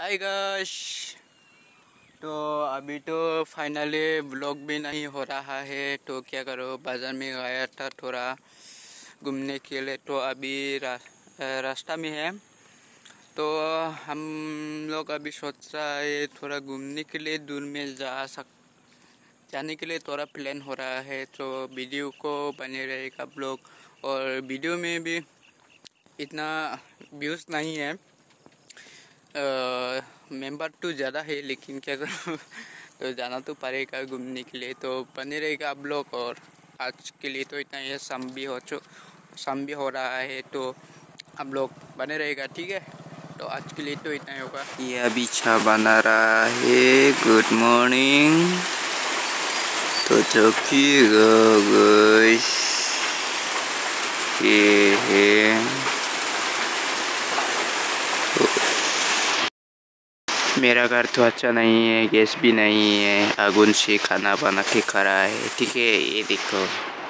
Hi guys. तो अभी तो फाइनली ब्लॉग भी नहीं हो रहा है, तो क्या करो, बाज़ार में गया था थोड़ा घूमने के लिए। तो अभी रास्ता में है, तो हम लोग अभी सोच रहा है थोड़ा घूमने के लिए दूर में जाने के लिए थोड़ा प्लान हो रहा है। तो वीडियो को बने रहेगा ब्लॉग, और वीडियो में भी इतना व्यूज़ नहीं है, मेंबर तो ज़्यादा है, लेकिन क्या करूँ तो जाना तो पड़ेगा घूमने के लिए। तो बने रहेगा आप लोग, और आज के लिए तो इतना ही है। शाम भी हो रहा है, तो आप लोग बने रहेगा, ठीक है। तो आज के लिए तो इतना ही होगा। ये अभी चाय बना रहा है। Good morning. तो चौकीगा गाइस, ये है। मेरा घर तो अच्छा नहीं है, गैस भी नहीं है, आगुन से खाना बना के खा रहा है, ठीक है। ये देखो।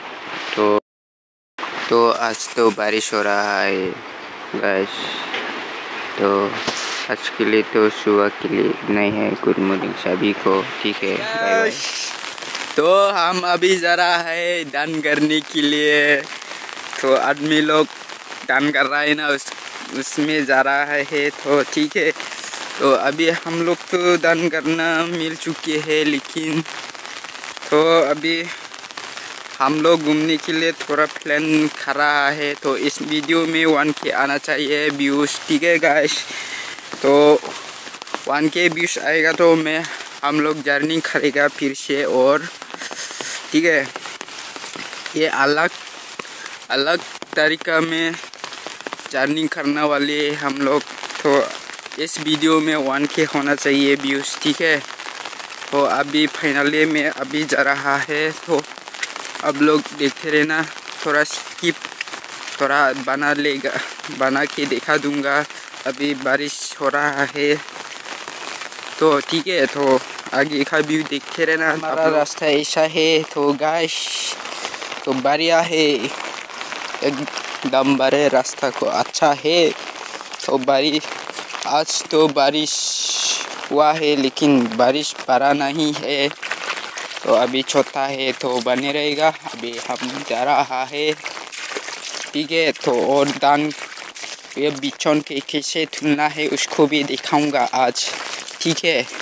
तो आज तो बारिश हो रहा है गाइस। तो आज के लिए तो सुबह के लिए नहीं है। गुड मॉर्निंग सभी को, ठीक है, बाय बाय। तो हम अभी जा रहा है दान करने के लिए। तो आदमी लोग दान कर रहा है ना, उसमें जा रहा है, तो ठीक है। तो अभी हम लोग तो दान करना मिल चुके हैं, लेकिन तो अभी हम लोग घूमने के लिए थोड़ा प्लान कर रहा है। तो इस वीडियो में 1K आना चाहिए व्यूज़, ठीक है गाइस। तो 1K व्यूज़ आएगा तो हम लोग जर्नी करेगा फिर से, और ठीक है। ये अलग अलग तरीका में जर्नी करने वाले हम लोग। तो इस वीडियो में 1K होना चाहिए व्यूज़, ठीक है। तो अभी फाइनली में अभी जा रहा है, तो अब लोग देखते रहना। थोड़ा स्किप थोड़ा बना के दिखा दूंगा। अभी बारिश हो रहा है, तो ठीक है। तो आगे का व्यू देखते रहना। हमारा रास्ता ऐसा है तो गाइस, तो बढ़िया है, एकदम बड़े रास्ता को अच्छा है। तो आज तो बारिश हुआ है, लेकिन बारिश पड़ा नहीं है। तो अभी छोटा है, तो बने रहेगा। अभी हम जा रहा है, ठीक है। तो और दान ये बिछौन के कैसे धुलना है उसको भी दिखाऊंगा आज, ठीक है।